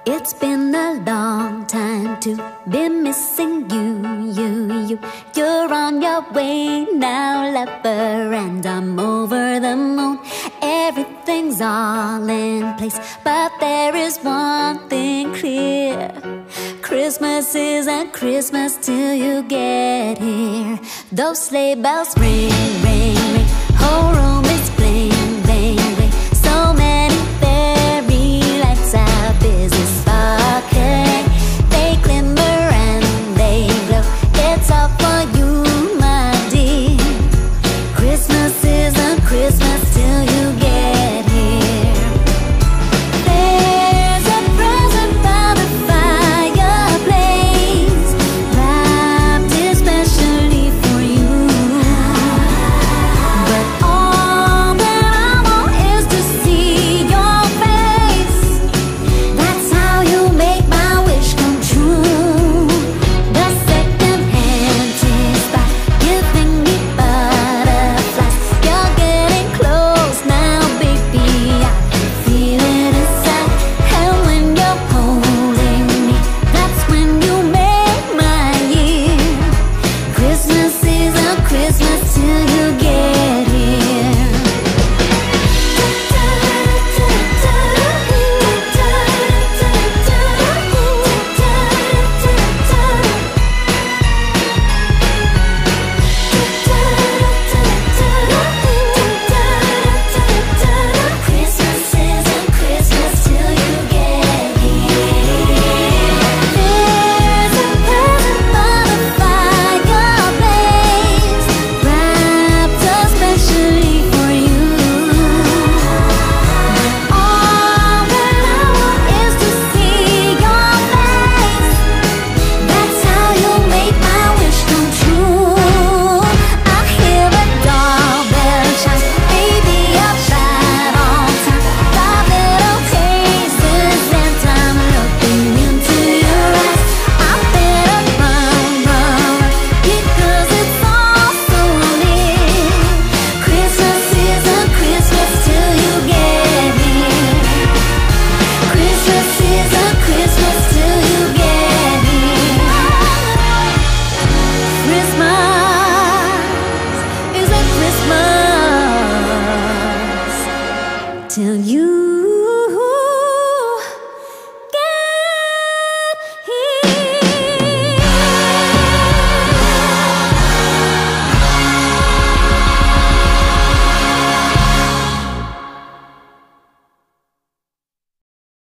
It's been a long time to be missing you. You're on your way now, lover, and I'm over the moon. Everything's all in place, but there is one thing clear. Christmas isn't Christmas till you get here. Those sleigh bells ring, ring, ring. Whole room is bling, bling, bling. So many fairy lights are busy sparkling. They glimmer and they glow. It's all for you, my dear. Christmas isn't Christmas till you get here. There's a present by the fireplace, wrapped especially for you. But all that I want is to see your face. That's how you make my wish come true. The second-hand taste by giving me butterflies. You're getting close now, baby. I can feel it inside. And when you're holding me, that's when you make my year. Christmas isn't Christmas till you get here. Christmas isn't Christmas till you get here. There's a present by the fireplace, wrapped especially for you. All that I want is to see your face. That's how you make my wish come true. I hear a doorbell chime, baby, I'll ride on time. 5 little faces and I'm looking into your eyes. I better run, run, because it's all so near. Christmas isn't Christmas till you get here. Christmas isn't Christmas till you get here. Christmas isn't Christmas till you